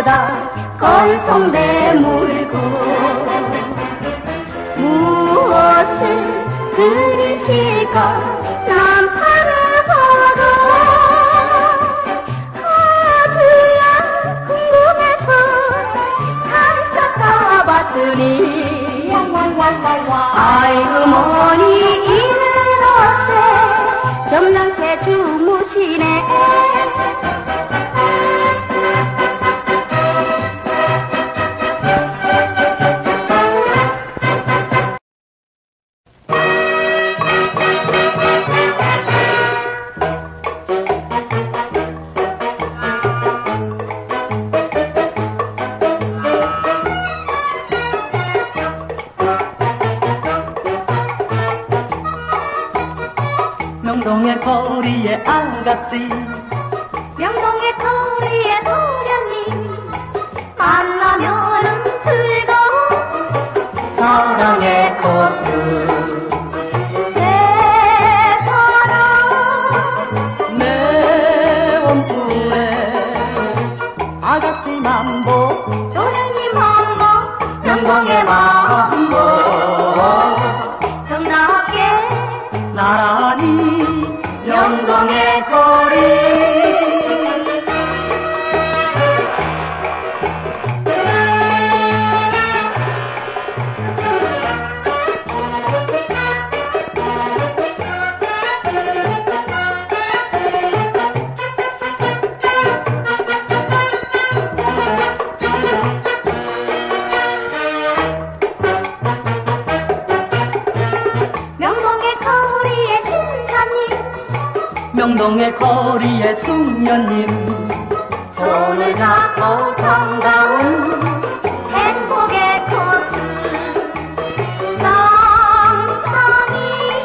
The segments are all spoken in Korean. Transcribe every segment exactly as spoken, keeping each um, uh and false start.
가져다 걸통대 물고 무엇을 그리실까 남 살아보고 아들아 궁금해서 살짝 가봤더니 아이고 머니 이는 어째 점잖게 주무시네. 명동의 거리에 아가씨 명동의 거리에 도련님 만나면은 즐거운 사랑의 코스 새파란 내 원뿔에 아가씨 만보 도련님 만보 명동의 만보 정답게 나란히 명동의 거리 명동의 거리에 숙녀님 손을 잡고 정다운 행복의 코스 쌍쌍이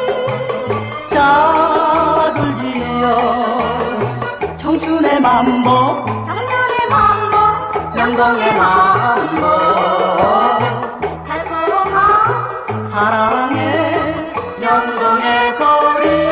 짝을 지어 청춘의 만보 청년의 만보 명동의 만보 달콤한 사랑의 명동의 거리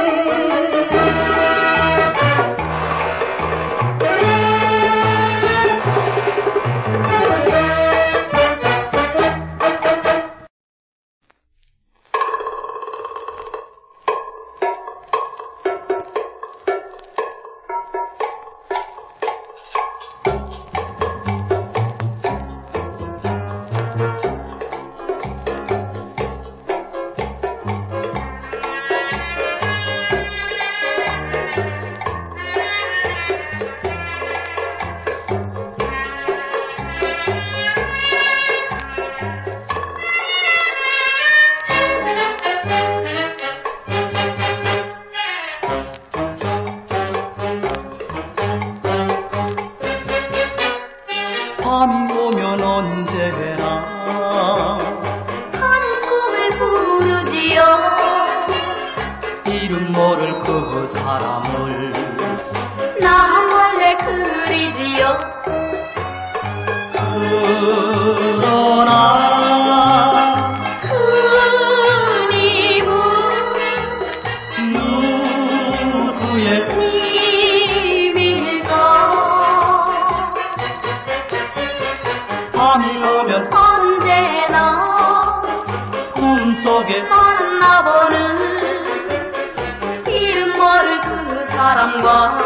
밤이 오면 언제나 하는 꿈을 부르지요 이름 모를 그 사람을 나 원래 그리지요 그러나 그님은 누구의 님일까 밤이 오면 언제나 꿈속에 만나보는 이름 모를 그 사람과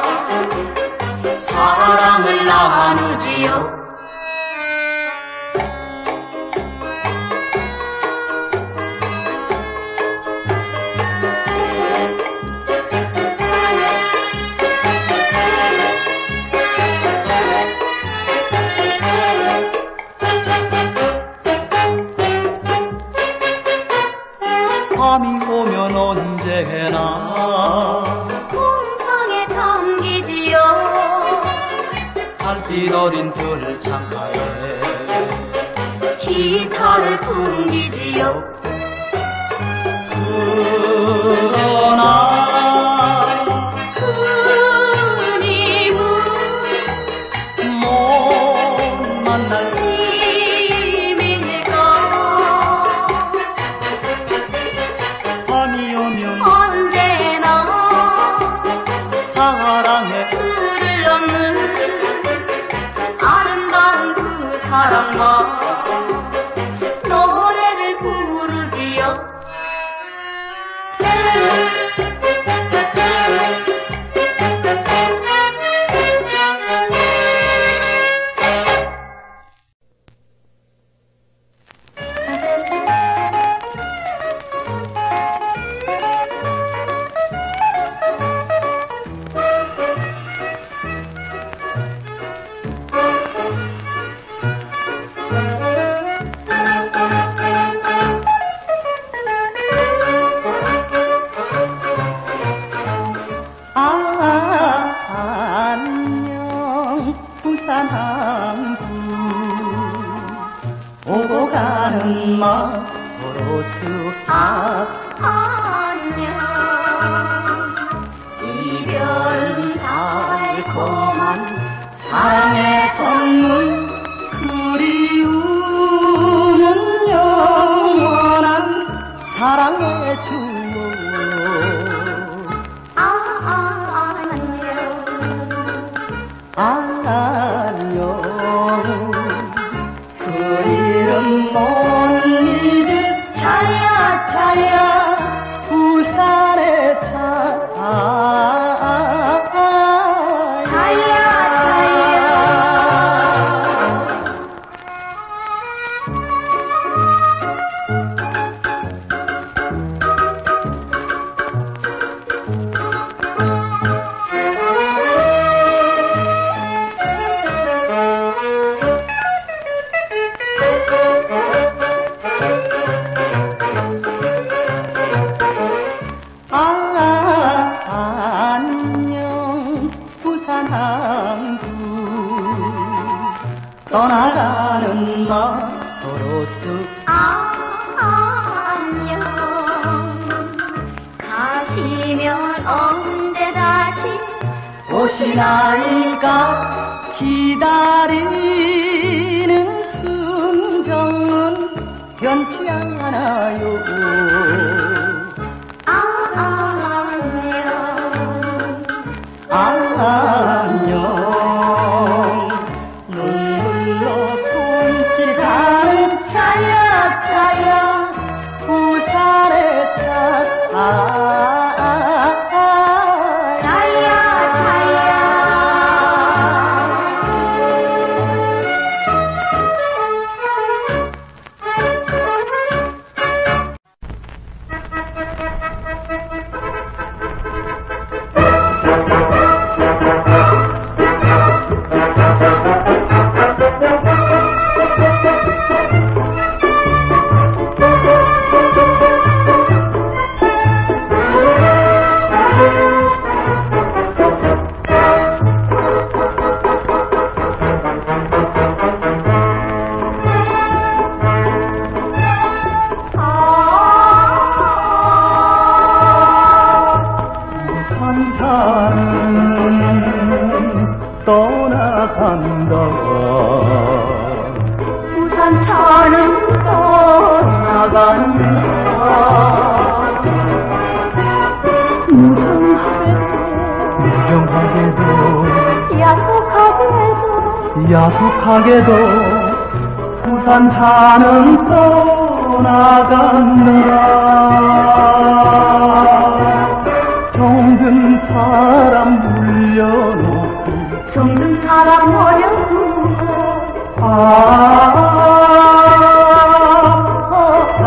사랑을 나누지요 밤이 오면 언제나 꿈상에 잠기지요 달빛 어린 들창가에 기타를 풍기지요 그러나 그님은 못 만날 님일까 밤이 오면 언제나 사랑에 술을 넣는 아름다운 사람과 노래를 부르지요. 안녕 부산 항구 오고 가는 마로수 앞 안녕 이별은 달콤한 사랑의 선물 그리움은 영원한 사랑의 주요 안녕 그 이름 못 잊을 차야 차야 부산의 차 차야 차야 안녕 부산 항구 떠나가는 마로수 안녕 가시면 언제 다시 오시나이까 기다리는 순정은 변치 않아요. 안녕 눈물로 손길 가는 차야 차야 부산의 차 차야 차야 부산차는 떠나간다 부산차는 떠나간다 무정하게도 무정하게도 야속하게도 야속하게도 부산차는 떠나간다 정든 사람 물려놓고 정든 사람 버려두고 아, 아, 아,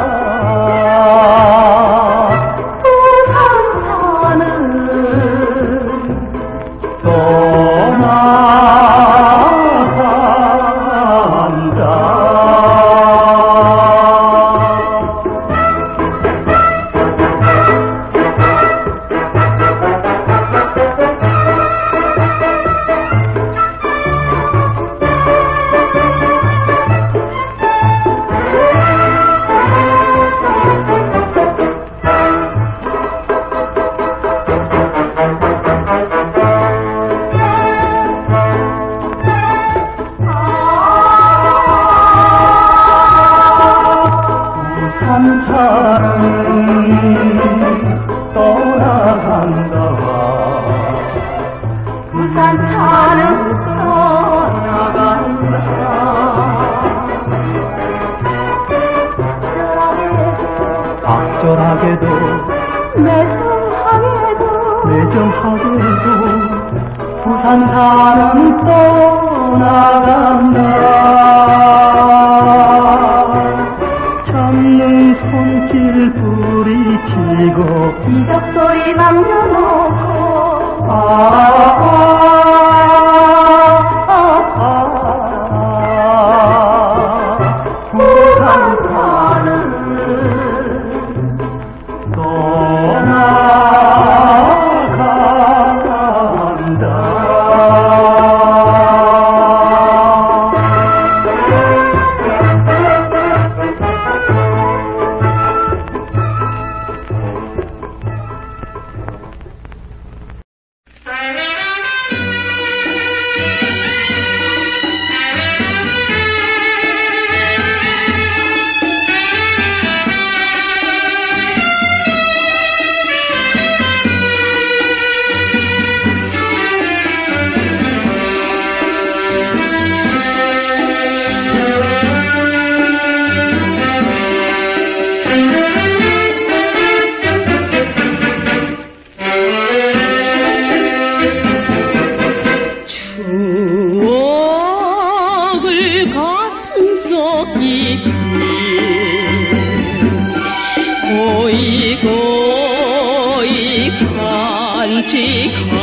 부산차는 떠나간다 부산차는 떠나간다 부산차는 떠나간다 매정하게도 매정하게도 부산 사는 떠나간다. 잡는 손길 부리치고 기적소리 남겨놓고 아, 아, 아, 아, 부산 사는 고이 고이 간직하